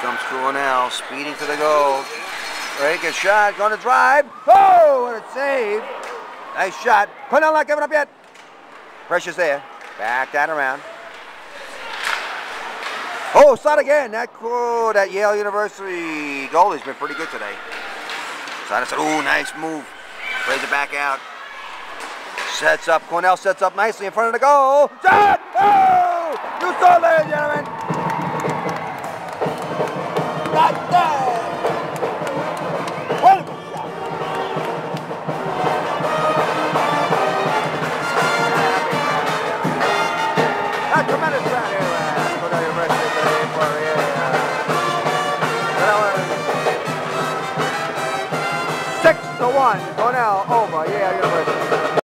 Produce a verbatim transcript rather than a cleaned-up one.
comes Cornell, speeding to the goal. Break a shot, going to drive. Oh, what a save. Nice shot. Cornell not giving up yet. Pressure's there. Back that around. Oh, shot again. That, oh, that Yale University goalie's been pretty good today. Side said, oh, nice move. Plays it back out. Sets up. Cornell sets up nicely in front of the goal. Shot! Oh! You saw that!